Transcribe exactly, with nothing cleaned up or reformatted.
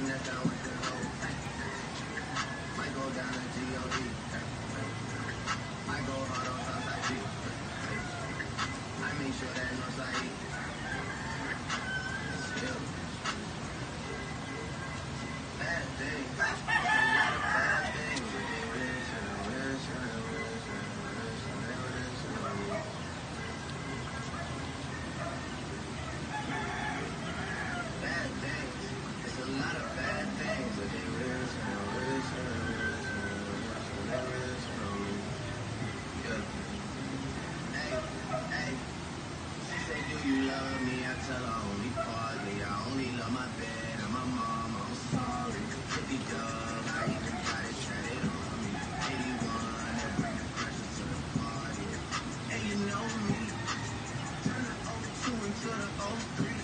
that's down with the low. Might go down to G O D. Might go hard on Southside G. I make sure that Northside E. Still. Bad things. A lot of bad things. Bad things. It's a lot of bad things. But they wish, and wish, and wish, and wish from me. Yeah. Hey, hey. She say, do you love me? I tell her only partly. I only love my bed and my mom. I'm sorry. fifty dub, I even got it tatted on me. eighty-one, that bring the pressure to the party. And you know me. Turn the oh two into the oh three.